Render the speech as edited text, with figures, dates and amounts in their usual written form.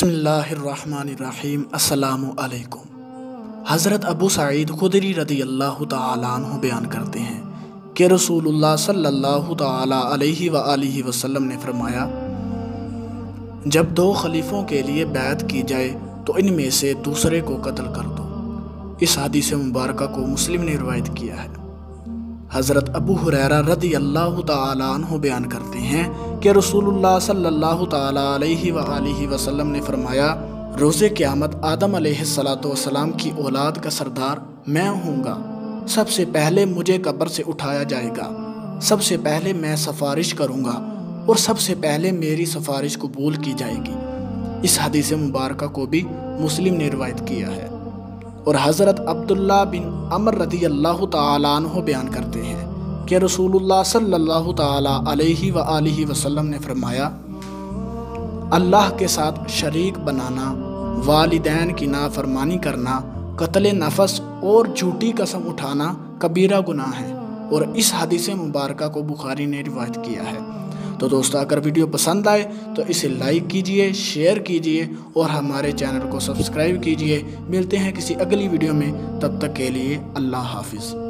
बिस्मिल्लाहिर्रहमानिर्रहीम। अस्सलामु अलैकुम। हज़रत अबू सईद खुदरी रदी अल्लाह तआला अन्हु बयान करते हैं कि रसूलुल्लाह सल्लल्लाहु तआला अलैहि व आलिहि वसल्लम ने फरमाया, जब दो खलीफों के लिए बैत की जाए तो इनमें से दूसरे को कत्ल कर दो। इस हदीस मुबारक को मुस्लिम ने रिवायत किया है। हज़रत अबू हुरैरा रदी अल्लाह तआला अन्हु बयान करते हैं कि रसूलुल्लाह सल्लल्लाहु तआला अलैहि व आलिहि वसल्लम ने फरमाया, रोज़े क़यामत आदम अलैहिस्सलातु वस्सलाम की औलाद का सरदार मैं हूँगा। सबसे पहले मुझे कब्र से उठाया जाएगा, सबसे पहले मैं सिफारिश करूँगा और सबसे पहले मेरी सिफारिश कबूल की जाएगी। इस हदीस मुबारक को भी मुस्लिम ने रिवायत किया है। और हज़रत अब्दुल्ला बिन अमर रदी अल्लाह तआला अन्हु बयान करते हैं कि रसूलुल्लाह सल्लल्लाहु तआला अलैहि व आलिहि वसल्लम ने फरमाया, अल्लाह के साथ शरीक बनाना, वालिदैन की नाफरमानी करना, कत्ल नफस और झूठी कसम उठाना कबीरा गुनाह है। और इस हदीस मुबारक को बुखारी ने रिवायत किया है। तो दोस्तों, अगर वीडियो पसंद आए तो इसे लाइक कीजिए, शेयर कीजिए और हमारे चैनल को सब्सक्राइब कीजिए। मिलते हैं किसी अगली वीडियो में, तब तक के लिए अल्लाह हाफिज़।